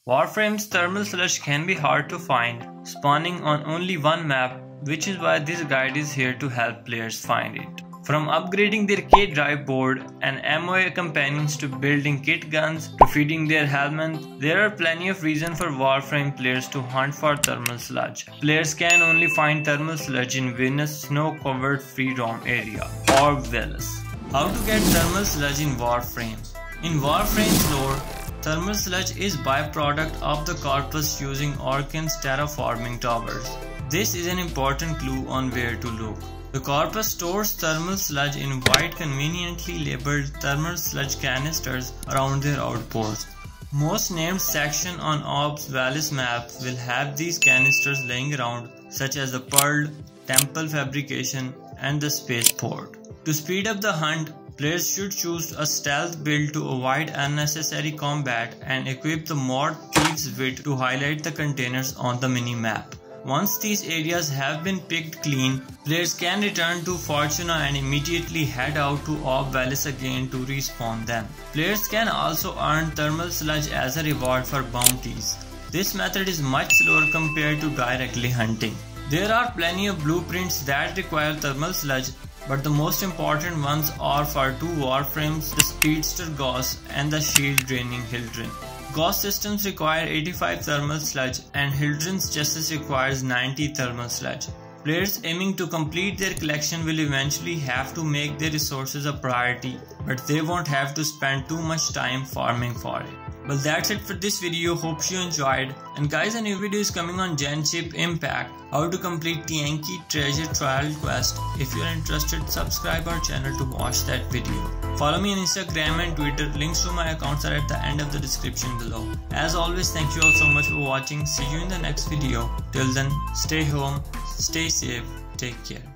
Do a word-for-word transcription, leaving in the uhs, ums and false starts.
Warframe's thermal sludge can be hard to find, spawning on only one map, which is why this guide is here to help players find it. From upgrading their K drive board and M O A companions to building kit guns to feeding their helmets, there are plenty of reasons for Warframe players to hunt for thermal sludge. Players can only find thermal sludge in Venus snow-covered free roam area, or Veles. How to get thermal sludge in Warframe? In Warframe's lore, thermal sludge is byproduct of the corpus using Orkan's terraforming towers. This is an important clue on where to look. The corpus stores thermal sludge in white conveniently labeled thermal sludge canisters around their outposts. Most named sections on Orb's Veles map will have these canisters laying around, such as the Pearl, Temple Fabrication, and the Spaceport. To speed up the hunt, players should choose a stealth build to avoid unnecessary combat and equip the mod Thieves' Wit to highlight the containers on the mini-map. Once these areas have been picked clean, players can return to Fortuna and immediately head out to Orb Veles again to respawn them. Players can also earn thermal sludge as a reward for bounties. This method is much slower compared to directly hunting. There are plenty of blueprints that require thermal sludge, but the most important ones are for two Warframes, the Speedster Gauss and the Shield Draining Hildryn. Gauss systems require eighty-five thermal sludge and Hildryn's Justice requires ninety thermal sludge. Players aiming to complete their collection will eventually have to make their resources a priority, but they won't have to spend too much time farming for it. Well, that's it for this video. Hope you enjoyed. And guys, a new video is coming on Genship Impact, how to complete the Yankee Treasure Trial Quest. If you are interested, subscribe our channel to watch that video. Follow me on Instagram and Twitter. Links to my accounts are at the end of the description below. As always, thank you all so much for watching. See you in the next video. Till then, stay home, stay safe, take care.